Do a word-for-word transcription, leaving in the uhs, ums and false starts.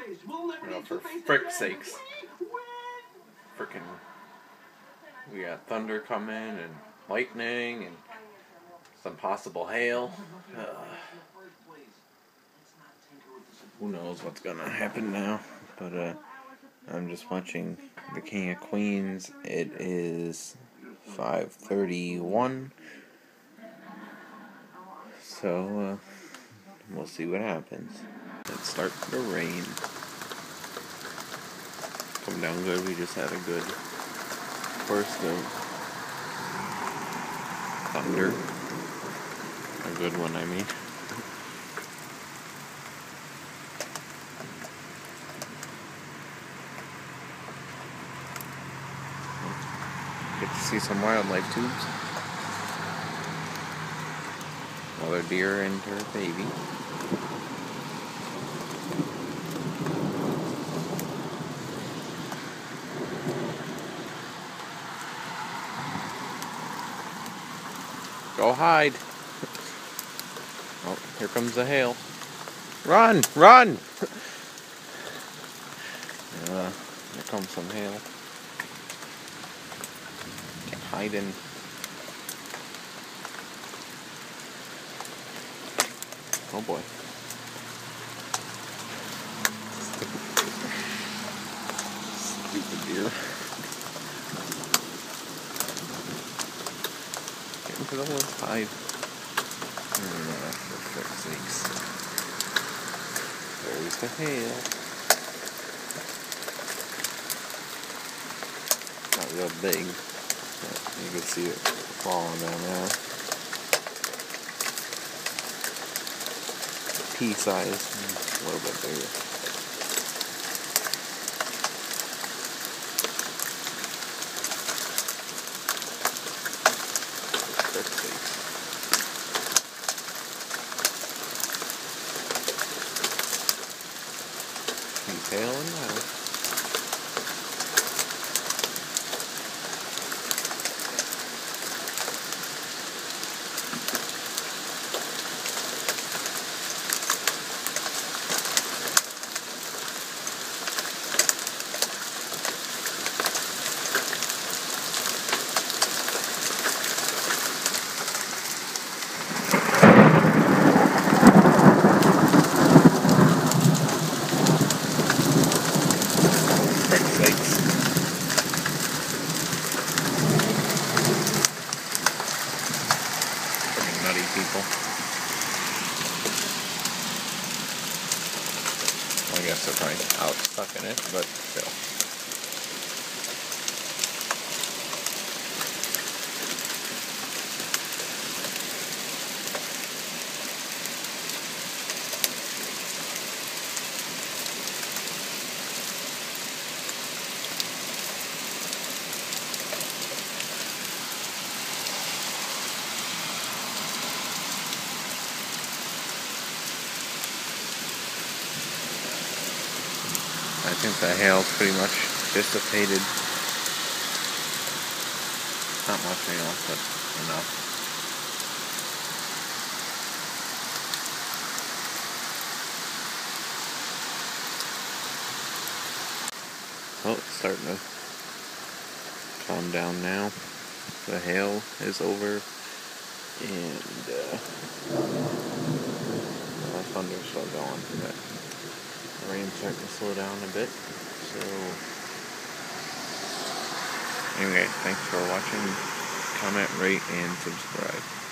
You know, for frick's sakes. Frickin'. We got thunder coming and lightning and some possible hail. Uh, who knows what's gonna happen now? But uh, I'm just watching The King of Queens. It is five thirty-one. So uh, we'll see what happens. It's starting to rain. Come down good. We just had a good burst of thunder. A good one, I mean. Get to see some wildlife tubes. Another deer and her baby. Go hide. Oh, here comes the hail. Run! Run! uh, here comes some hail. Can't hide in. Oh boy. Stupid deer. Get into the woods, hide. Oh, for frick's sakes. There's the hail. Not real big, but you can see it falling down there. Pea size, a little bit bigger. He's hailing now. Nutty people. Well, I guess they're probably out stuck in it, but still. I think the hail's pretty much dissipated. Not much hail, but enough. Oh, it's starting to calm down now. The hail is over, and uh, the thunder's still going, but the rain's starting to slow down a bit. So anyway, thanks for watching. Comment, rate, and subscribe.